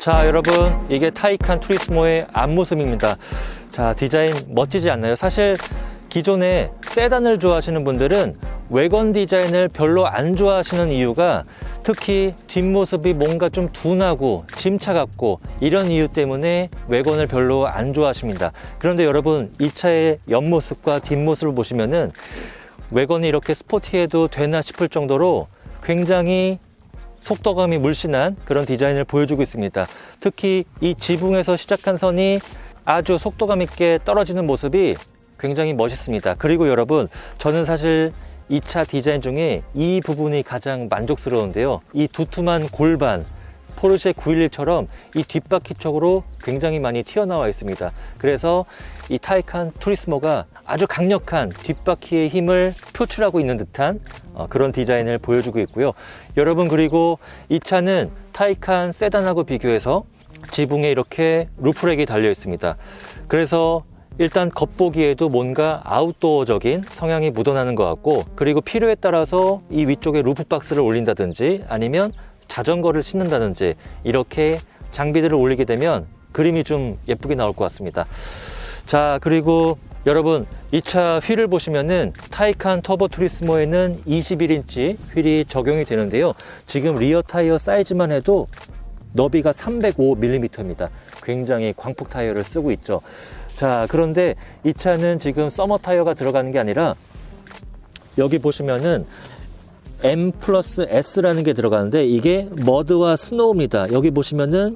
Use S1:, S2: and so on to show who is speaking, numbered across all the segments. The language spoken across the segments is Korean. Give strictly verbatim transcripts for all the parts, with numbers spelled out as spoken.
S1: 자, 여러분, 이게 타이칸 투리스모의 앞모습입니다. 자, 디자인 멋지지 않나요? 사실 기존에 세단을 좋아하시는 분들은 외관 디자인을 별로 안 좋아하시는 이유가 특히 뒷모습이 뭔가 좀 둔하고 짐차 같고 이런 이유 때문에 외관을 별로 안 좋아하십니다. 그런데 여러분, 이 차의 옆모습과 뒷모습을 보시면은 외관이 이렇게 스포티해도 되나 싶을 정도로 굉장히 속도감이 물씬한 그런 디자인을 보여주고 있습니다. 특히 이 지붕에서 시작한 선이 아주 속도감 있게 떨어지는 모습이 굉장히 멋있습니다. 그리고 여러분, 저는 사실 이 차 디자인 중에 이 부분이 가장 만족스러운데요. 이 두툼한 골반, 포르쉐 구백십일처럼 이 뒷바퀴 쪽으로 굉장히 많이 튀어나와 있습니다. 그래서 이 타이칸 투리스모가 아주 강력한 뒷바퀴의 힘을 표출하고 있는 듯한 어, 그런 디자인을 보여주고 있고요. 여러분, 그리고 이 차는 타이칸 세단하고 비교해서 지붕에 이렇게 루프렉이 달려 있습니다. 그래서 일단 겉보기에도 뭔가 아웃도어적인 성향이 묻어나는 것 같고, 그리고 필요에 따라서 이 위쪽에 루프박스를 올린다든지 아니면 자전거를 싣는다든지 이렇게 장비들을 올리게 되면 그림이 좀 예쁘게 나올 것 같습니다. 자, 그리고 여러분, 이 차 휠을 보시면은 타이칸 터보 투리스모에는 이십일 인치 휠이 적용이 되는데요. 지금 리어 타이어 사이즈만 해도 너비가 삼백오 밀리미터입니다. 굉장히 광폭 타이어를 쓰고 있죠. 자, 그런데 이 차는 지금 서머 타이어가 들어가는 게 아니라 여기 보시면은 M 플러스 S라는 게 들어가는데 이게 머드와 스노우입니다. 여기 보시면은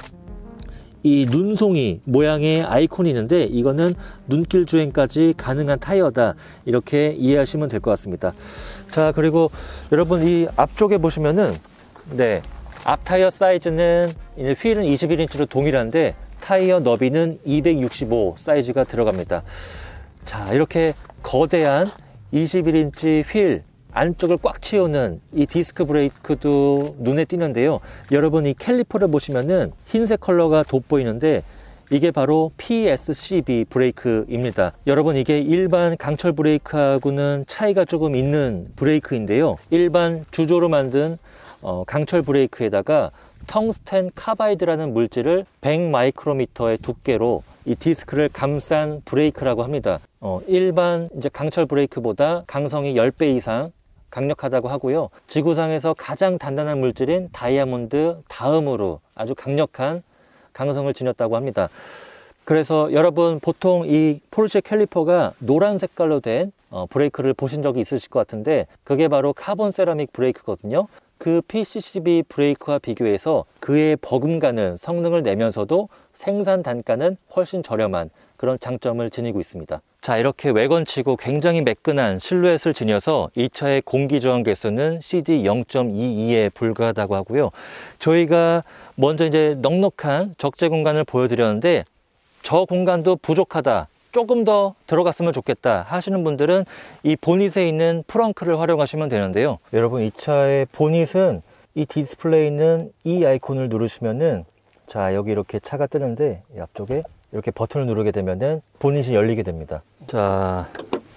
S1: 이 눈송이 모양의 아이콘이 있는데 이거는 눈길 주행까지 가능한 타이어다, 이렇게 이해하시면 될 것 같습니다. 자, 그리고 여러분, 이 앞쪽에 보시면은 네, 앞 타이어 사이즈는 휠은 이십일 인치로 동일한데 타이어 너비는 이백육십오 사이즈가 들어갑니다. 자, 이렇게 거대한 이십일 인치 휠 안쪽을 꽉 채우는 이 디스크 브레이크도 눈에 띄는데요. 여러분, 이 캘리퍼를 보시면은 흰색 컬러가 돋보이는데 이게 바로 피에스씨비 브레이크입니다. 여러분, 이게 일반 강철 브레이크하고는 차이가 조금 있는 브레이크인데요. 일반 주조로 만든 어, 강철 브레이크에다가 텅스텐 카바이드라는 물질을 백 마이크로미터의 두께로 이 디스크를 감싼 브레이크라고 합니다. 어, 일반 이제 강철 브레이크보다 강성이 십 배 이상 강력하다고 하고요. 지구상에서 가장 단단한 물질인 다이아몬드 다음으로 아주 강력한 강성을 지녔다고 합니다. 그래서 여러분, 보통 이 포르쉐 캘리퍼가 노란 색깔로 된 어, 브레이크를 보신 적이 있으실 것 같은데 그게 바로 카본 세라믹 브레이크거든요. 그 피씨씨비 브레이크와 비교해서 그에 버금가는 성능을 내면서도 생산 단가는 훨씬 저렴한 그런 장점을 지니고 있습니다. 자, 이렇게 외관치고 굉장히 매끈한 실루엣을 지녀서 이 차의 공기 저항 개수는 씨디 영 점 이이에 불과하다고 하고요. 저희가 먼저 이제 넉넉한 적재 공간을 보여드렸는데 저 공간도 부족하다, 조금 더 들어갔으면 좋겠다 하시는 분들은 이 보닛에 있는 프렁크를 활용하시면 되는데요. 여러분, 이 차의 보닛은 이 디스플레이에 있는 이 아이콘을 누르시면은 자, 여기 이렇게 차가 뜨는데 이 앞쪽에 이렇게 버튼을 누르게 되면은 보닛이 열리게 됩니다. 자,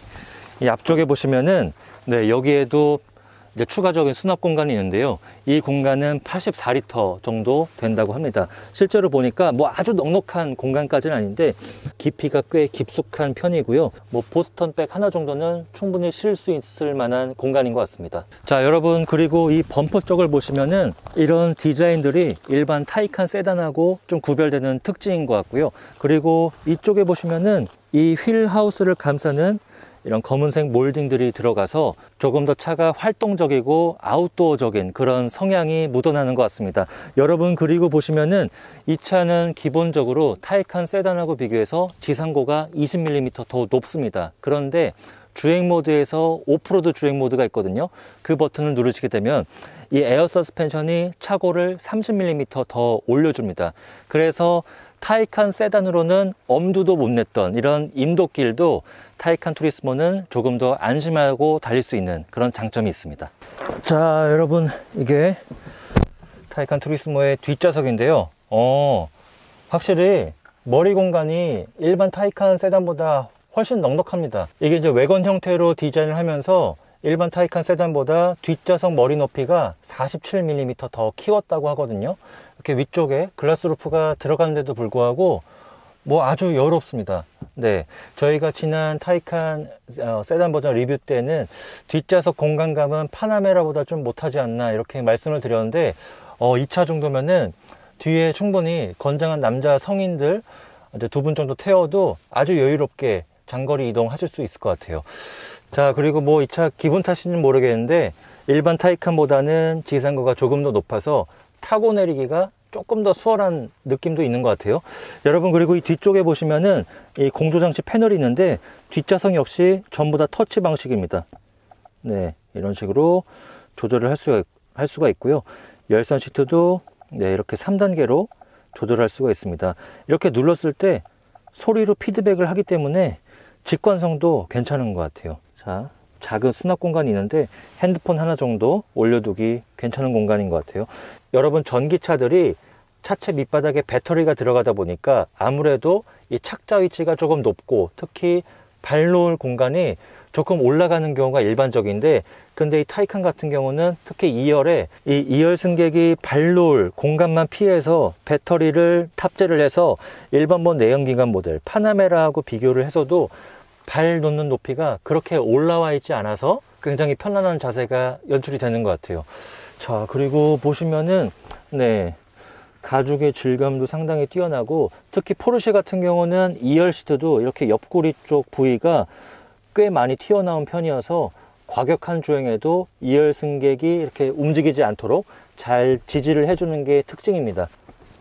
S1: 이 앞쪽에 보시면은 네, 여기에도 이제 추가적인 수납 공간이 있는데요. 이 공간은 팔십사 리터 정도 된다고 합니다. 실제로 보니까 뭐 아주 넉넉한 공간까지는 아닌데 깊이가 꽤 깊숙한 편이고요. 뭐 보스턴백 하나 정도는 충분히 실을 수 있을 만한 공간인 것 같습니다. 자, 여러분, 그리고 이 범퍼 쪽을 보시면은 이런 디자인들이 일반 타이칸 세단하고 좀 구별되는 특징인 것 같고요. 그리고 이쪽에 보시면은 이 휠 하우스를 감싸는 이런 검은색 몰딩들이 들어가서 조금 더 차가 활동적이고 아웃도어적인 그런 성향이 묻어나는 것 같습니다. 여러분, 그리고 보시면은 이 차는 기본적으로 타이칸 세단하고 비교해서 지상고가 이십 밀리미터 더 높습니다. 그런데 주행 모드에서 오프로드 주행 모드가 있거든요. 그 버튼을 누르시게 되면 이 에어 서스펜션이 차고를 삼십 밀리미터 더 올려줍니다. 그래서 타이칸 세단으로는 엄두도 못 냈던 이런 인도길도 타이칸 투리스모는 조금 더 안심하고 달릴 수 있는 그런 장점이 있습니다. 자, 여러분, 이게 타이칸 투리스모의 뒷좌석인데요. 어, 확실히 머리 공간이 일반 타이칸 세단보다 훨씬 넉넉합니다. 이게 이제 외관 형태로 디자인을 하면서 일반 타이칸 세단보다 뒷좌석 머리 높이가 사십칠 밀리미터 더 키웠다고 하거든요. 이렇게 위쪽에 글라스 루프가 들어가는데도 불구하고 뭐 아주 여롭습니다. 네, 저희가 지난 타이칸 어, 세단 버전 리뷰 때는 뒷좌석 공간감은 파나메라보다 좀 못하지 않나 이렇게 말씀을 드렸는데 어, 이 차 정도면은 뒤에 충분히 건장한 남자 성인들 두 분 정도 태워도 아주 여유롭게 장거리 이동하실 수 있을 것 같아요. 자, 그리고 뭐 이 차 기분 탓인지는 모르겠는데 일반 타이칸보다는 지상고가 조금 더 높아서 타고 내리기가 조금 더 수월한 느낌도 있는 것 같아요. 여러분, 그리고 이 뒤쪽에 보시면은 이 공조장치 패널이 있는데 뒷좌석 역시 전부 다 터치 방식입니다. 네, 이런 식으로 조절을 할 수가, 할 수가 있고요. 열선 시트도 네, 이렇게 삼 단계로 조절할 수가 있습니다. 이렇게 눌렀을 때 소리로 피드백을 하기 때문에 직관성도 괜찮은 것 같아요. 자, 작은 수납 공간이 있는데 핸드폰 하나 정도 올려두기 괜찮은 공간인 것 같아요. 여러분, 전기차들이 차체 밑바닥에 배터리가 들어가다 보니까 아무래도 이 착자 위치가 조금 높고 특히 발 놓을 공간이 조금 올라가는 경우가 일반적인데, 근데 이 타이칸 같은 경우는 특히 이 열에 이 이 열 승객이 발 놓을 공간만 피해서 배터리를 탑재를 해서 일반본 내연기관 모델 파나메라하고 비교를 해서도 발 놓는 높이가 그렇게 올라와 있지 않아서 굉장히 편안한 자세가 연출이 되는 것 같아요. 자, 그리고 보시면은 네, 가죽의 질감도 상당히 뛰어나고 특히 포르쉐 같은 경우는 이 열 시트도 이렇게 옆구리 쪽 부위가 꽤 많이 튀어나온 편이어서 과격한 주행에도 이 열 승객이 이렇게 움직이지 않도록 잘 지지를 해주는 게 특징입니다.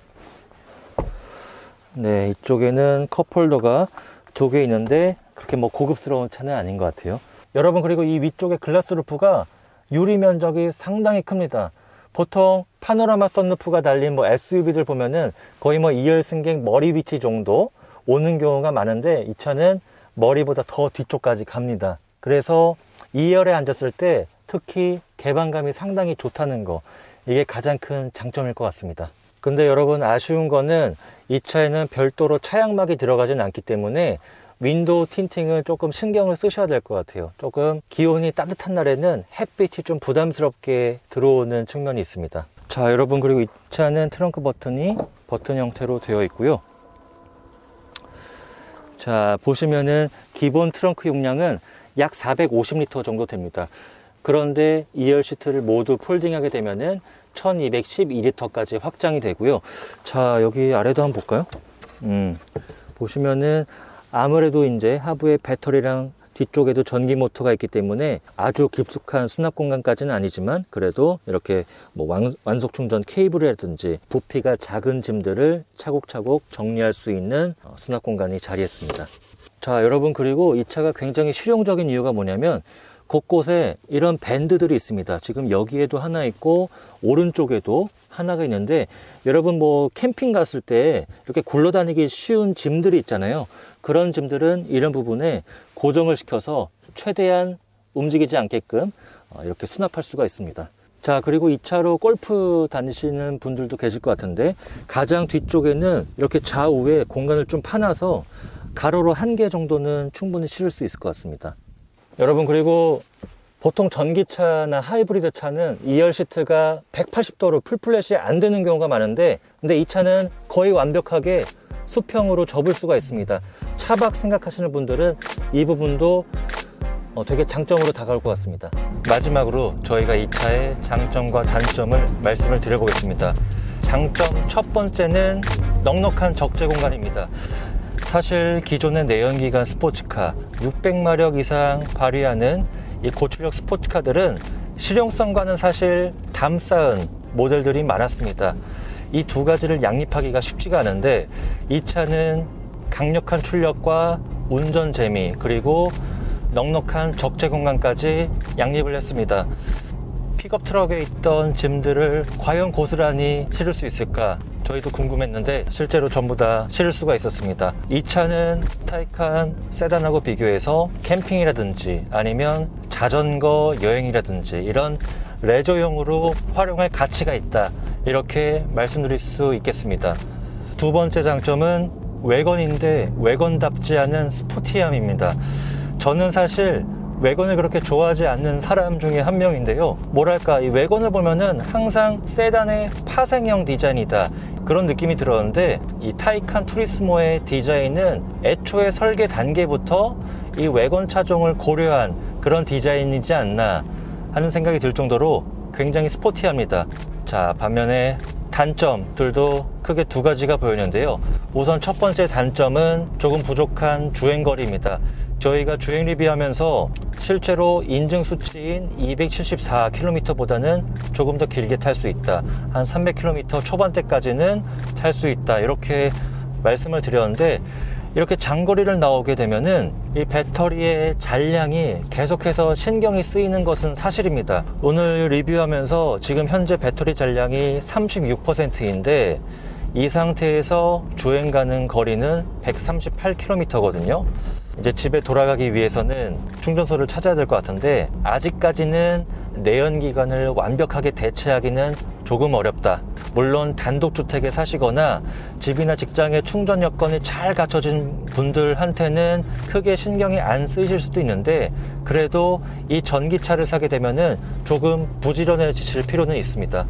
S1: 네, 이쪽에는 컵홀더가 두 개 있는데 그렇게 뭐 고급스러운 차는 아닌 것 같아요. 여러분, 그리고 이 위쪽에 글라스 루프가 유리 면적이 상당히 큽니다. 보통 파노라마 선루프가 달린 뭐 에스유브이들 보면은 거의 뭐 이 열 승객 머리 위치 정도 오는 경우가 많은데 이 차는 머리보다 더 뒤쪽까지 갑니다. 그래서 이 열에 앉았을 때 특히 개방감이 상당히 좋다는 거, 이게 가장 큰 장점일 것 같습니다. 근데 여러분, 아쉬운 거는 이 차에는 별도로 차양막이 들어가진 않기 때문에 윈도우 틴팅을 조금 신경을 쓰셔야 될 것 같아요. 조금 기온이 따뜻한 날에는 햇빛이 좀 부담스럽게 들어오는 측면이 있습니다. 자, 여러분, 그리고 이 차는 트렁크 버튼이 버튼 형태로 되어 있고요. 자, 보시면은 기본 트렁크 용량은 약 사백오십 리터 정도 됩니다. 그런데 이 열 시트를 모두 폴딩하게 되면은 천이백십이 리터까지 확장이 되고요. 자, 여기 아래도 한번 볼까요? 음, 보시면은 아무래도 이제 하부에 배터리랑 뒤쪽에도 전기 모터가 있기 때문에 아주 깊숙한 수납 공간까지는 아니지만 그래도 이렇게 뭐 완, 완속 충전 케이블이라든지 부피가 작은 짐들을 차곡차곡 정리할 수 있는 수납 공간이 자리했습니다. 자, 여러분, 그리고 이 차가 굉장히 실용적인 이유가 뭐냐면 곳곳에 이런 밴드들이 있습니다. 지금 여기에도 하나 있고 오른쪽에도 하나가 있는데, 여러분 뭐 캠핑 갔을 때 이렇게 굴러다니기 쉬운 짐들이 있잖아요. 그런 짐들은 이런 부분에 고정을 시켜서 최대한 움직이지 않게끔 이렇게 수납할 수가 있습니다. 자, 그리고 이 차로 골프 다니시는 분들도 계실 것 같은데 가장 뒤쪽에는 이렇게 좌우에 공간을 좀 파놔서 가로로 한 개 정도는 충분히 실을 수 있을 것 같습니다. 여러분, 그리고 보통 전기차나 하이브리드 차는 이 열 시트가 백팔십 도로 풀플랫이 안 되는 경우가 많은데, 근데 이 차는 거의 완벽하게 수평으로 접을 수가 있습니다. 차박 생각하시는 분들은 이 부분도 어, 되게 장점으로 다가올 것 같습니다. 마지막으로 저희가 이 차의 장점과 단점을 말씀을 드려보겠습니다. 장점 첫 번째는 넉넉한 적재 공간입니다. 사실 기존의 내연기관 스포츠카 육백 마력 이상 발휘하는 이 고출력 스포츠카들은 실용성과는 사실 담쌓은 모델들이 많았습니다. 이 두 가지를 양립하기가 쉽지가 않은데 이 차는 강력한 출력과 운전 재미, 그리고 넉넉한 적재 공간까지 양립을 했습니다. 픽업 트럭에 있던 짐들을 과연 고스란히 실을 수 있을까? 저희도 궁금했는데 실제로 전부 다 실을 수가 있었습니다. 이 차는 타이칸 세단하고 비교해서 캠핑이라든지 아니면 자전거 여행이라든지 이런 레저용으로 활용할 가치가 있다, 이렇게 말씀드릴 수 있겠습니다. 두 번째 장점은 외건인데 외건답지 않은 스포티함입니다. 저는 사실 외건을 그렇게 좋아하지 않는 사람 중에 한 명인데요. 뭐랄까, 이 외건을 보면은 항상 세단의 파생형 디자인이다, 그런 느낌이 들었는데, 이 타이칸 투리스모의 디자인은 애초에 설계 단계부터 이 외건 차종을 고려한 그런 디자인이지 않나 하는 생각이 들 정도로 굉장히 스포티합니다. 자, 반면에 단점들도 크게 두 가지가 보이는데요. 우선 첫 번째 단점은 조금 부족한 주행거리입니다. 저희가 주행 리뷰하면서 실제로 인증 수치인 이백칠십사 킬로미터보다는 조금 더 길게 탈 수 있다, 한 삼백 킬로미터 초반대까지는 탈 수 있다, 이렇게 말씀을 드렸는데, 이렇게 장거리를 나오게 되면은 이 배터리의 잔량이 계속해서 신경이 쓰이는 것은 사실입니다. 오늘 리뷰하면서 지금 현재 배터리 잔량이 삼십육 퍼센트인데 이 상태에서 주행 가는 거리는 백삼십팔 킬로미터거든요. 이제 집에 돌아가기 위해서는 충전소를 찾아야 될 것 같은데, 아직까지는 내연기관을 완벽하게 대체하기는 조금 어렵다. 물론 단독주택에 사시거나 집이나 직장에 충전 여건이 잘 갖춰진 분들한테는 크게 신경이 안 쓰이실 수도 있는데, 그래도 이 전기차를 사게 되면은 조금 부지런해지실 필요는 있습니다.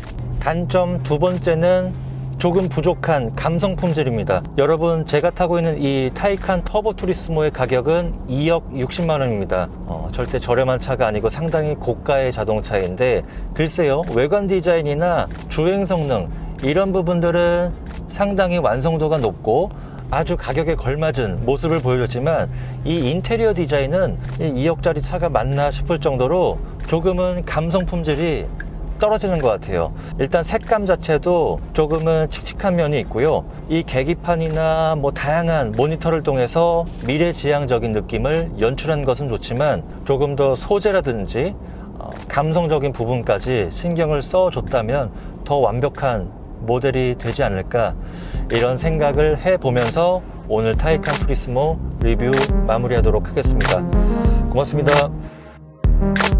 S1: 단점 두 번째는 조금 부족한 감성 품질입니다. 여러분, 제가 타고 있는 이 타이칸 터보 투리스모의 가격은 이억 육십만 원입니다. 어, 절대 저렴한 차가 아니고 상당히 고가의 자동차인데, 글쎄요, 외관 디자인이나 주행 성능 이런 부분들은 상당히 완성도가 높고 아주 가격에 걸맞은 모습을 보여줬지만, 이 인테리어 디자인은 이억짜리 차가 맞나 싶을 정도로 조금은 감성 품질이 떨어지는 것 같아요. 일단 색감 자체도 조금은 칙칙한 면이 있고요. 이 계기판이나 뭐 다양한 모니터를 통해서 미래지향적인 느낌을 연출한 것은 좋지만, 조금 더 소재라든지 어, 감성적인 부분까지 신경을 써줬다면 더 완벽한 모델이 되지 않을까, 이런 생각을 해보면서 오늘 타이칸 투리스모 리뷰 마무리하도록 하겠습니다. 고맙습니다.